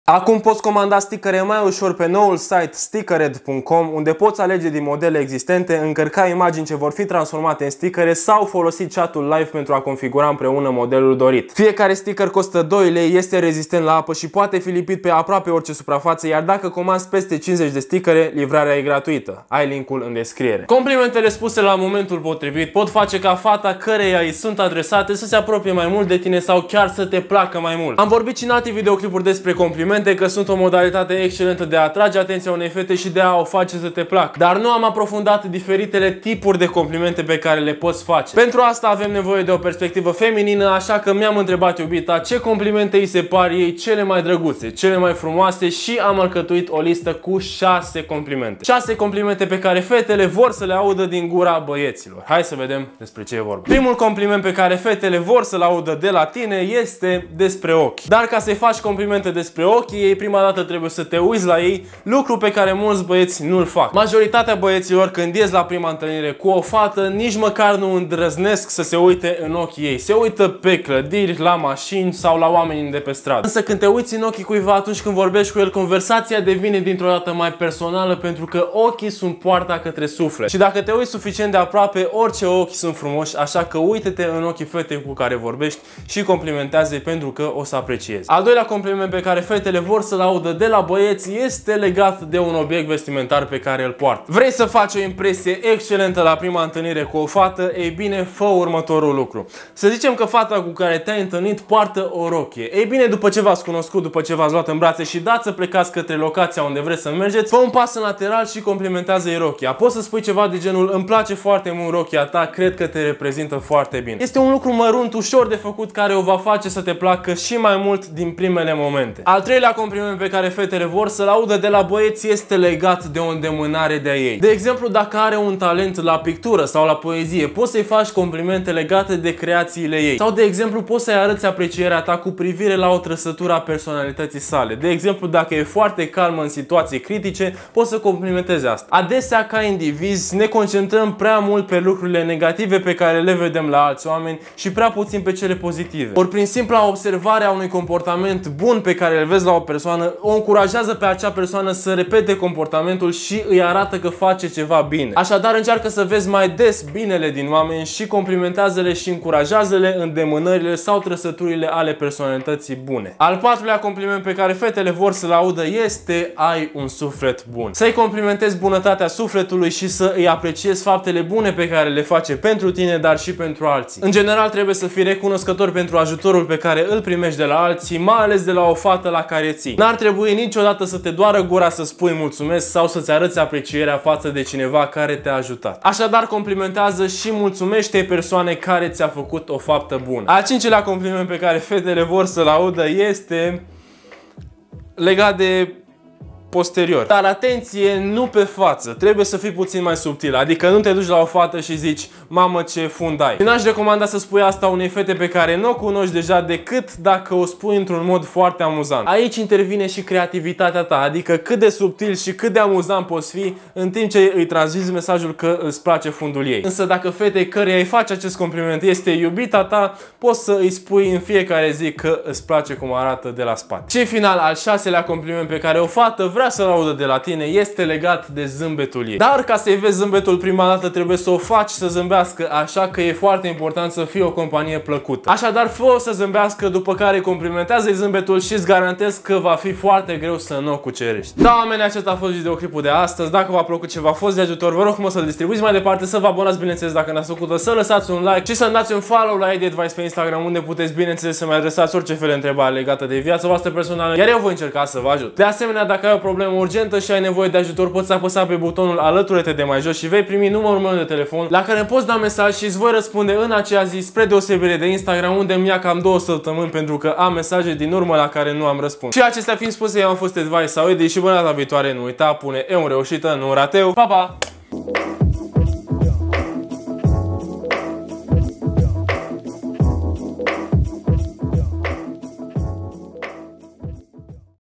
Acum poți comanda stickere mai ușor pe noul site stickered.com, unde poți alege din modele existente, încărca imagini ce vor fi transformate în stickere sau folosi chatul live pentru a configura împreună modelul dorit. Fiecare sticker costă 2 lei, este rezistent la apă și poate fi lipit pe aproape orice suprafață, iar dacă comanzi peste 50 de stickere, livrarea e gratuită. Ai linkul în descriere. Complimentele spuse la momentul potrivit pot face ca fata căreia îi sunt adresate să se apropie mai mult de tine sau chiar să te placă mai mult. Am vorbit și în alte videoclipuri despre complimente, că sunt o modalitate excelentă de a atrage atenția unei fete și de a o face să te placă. Dar nu am aprofundat diferitele tipuri de complimente pe care le poți face. Pentru asta avem nevoie de o perspectivă feminină, așa că mi-am întrebat iubita ce complimente îi se par ei cele mai drăguțe, cele mai frumoase și am alcătuit o listă cu 6 complimente. 6 complimente pe care fetele vor să le audă din gura băieților. Hai să vedem despre ce e vorba. Primul compliment pe care fetele vor să-l audă de la tine este despre ochi. Dar ca să-i faci complimente despre ochi, ei prima dată trebuie să te uiți la ei, lucru pe care mulți băieți nu-l fac. Majoritatea băieților, când ies la prima întâlnire cu o fată, nici măcar nu îndrăznesc să se uite în ochii ei. Se uită pe clădiri, la mașini sau la oamenii de pe stradă. Însă când te uiți în ochii cuiva atunci când vorbești cu el, conversația devine dintr-o dată mai personală, pentru că ochii sunt poarta către suflet. Și dacă te uiți suficient de aproape, orice ochi sunt frumoși, așa că uite-te în ochii fetei cu care vorbești și complimentează-i, pentru că o să apreciezi. Al doilea compliment pe care fetele vor să-l audă de la băieți este legat de un obiect vestimentar pe care îl poartă. Vrei să faci o impresie excelentă la prima întâlnire cu o fată? Ei bine, fă următorul lucru. Să zicem că fata cu care te-ai întâlnit poartă o rochie. Ei bine, după ce v-ați cunoscut, după ce v-ați luat în brațe și dați să plecați către locația unde vreți să mergeți, fă un pas în lateral și complimentează-i rochia. Poți să spui ceva de genul: îmi place foarte mult rochia ta, cred că te reprezintă foarte bine. Este un lucru mărunt, ușor de făcut, care o va face să te placă și mai mult din primele momente. Al treilea compliment pe care fetele vor să-l audă de la băieți este legat de o îndemânare de-a ei. De exemplu, dacă are un talent la pictură sau la poezie, poți să-i faci complimente legate de creațiile ei. Sau, de exemplu, poți să-i arăți aprecierea ta cu privire la o trăsătură a personalității sale. De exemplu, dacă e foarte calmă în situații critice, poți să complimentezi asta. Adesea, ca indivizi, ne concentrăm prea mult pe lucrurile negative pe care le vedem la alți oameni și prea puțin pe cele pozitive. Ori prin simpla observare a unui comportament bun pe care îl vezi la o persoană, o încurajează pe acea persoană să repete comportamentul și îi arată că face ceva bine. Așadar, încearcă să vezi mai des binele din oameni și complimentează-le și încurajează-le îndemânările sau trăsăturile ale personalității bune. Al patrulea compliment pe care fetele vor să-l audă este: ai un suflet bun. Să-i complimentezi bunătatea sufletului și să îi apreciezi faptele bune pe care le face pentru tine, dar și pentru alții. În general, trebuie să fii recunoscător pentru ajutorul pe care îl primești de la alții, mai ales de la o fată la care ții. N-ar trebui niciodată să te doară gura să spui mulțumesc sau să-ți arăți aprecierea față de cineva care te-a ajutat. Așadar, complimentează și mulțumește persoane care ți-a făcut o faptă bună. Al cincilea compliment pe care fetele vor să-l audă este legat de posterior. Dar atenție, nu pe față. Trebuie să fii puțin mai subtil. Adică nu te duci la o fată și zici: mamă, ce fund ai. N-aș recomanda să spui asta unei fete pe care nu o cunoști deja, decât dacă o spui într-un mod foarte amuzant. Aici intervine și creativitatea ta, adică cât de subtil și cât de amuzant poți fi în timp ce îi transmiți mesajul că îți place fundul ei. Însă dacă fetei căreia îi faci acest compliment este iubita ta, poți să îi spui în fiecare zi că îți place cum arată de la spate. Și în final, al șaselea compliment pe care o fată vrea să-l audă de la tine este legat de zâmbetul ei. Dar ca să-i vezi zâmbetul prima dată, trebuie să o faci să zâmbească, așa că e foarte important să fie o companie plăcută. Așadar, fă-o să zâmbească, după care complimentează-i zâmbetul și îți garantez că va fi foarte greu să nu o cucerești. Da, oameni, acesta a fost videoclipul de astăzi. Dacă v-a plăcut și v-a fost de ajutor, vă rog frumos să-l distribuiți mai departe, să vă abonați, bineînțeles, dacă n-ați făcut-o, să lăsați un like și să-mi dați un follow la ID Advice pe Instagram, unde puteți, bineînțeles, să-mi adresați orice fel de întrebare legată de viața voastră personală, iar eu voi încerca să vă ajut. De asemenea, dacă ai o problemă urgentă și ai nevoie de ajutor, poți apăsa pe butonul alături de mai jos și vei primi numărul meu de telefon la care îmi poți da mesaj și îți voi răspunde în aceea zi, spre deosebire de Instagram, unde îmi ia cam 2 săptămâni pentru că am mesaje din urmă la care nu am răspuns. Și acestea fiind spuse, eu am fost Advice sau Edi și până data viitoare nu uita, pune eu în reușită, nu rateu. Pa, pa!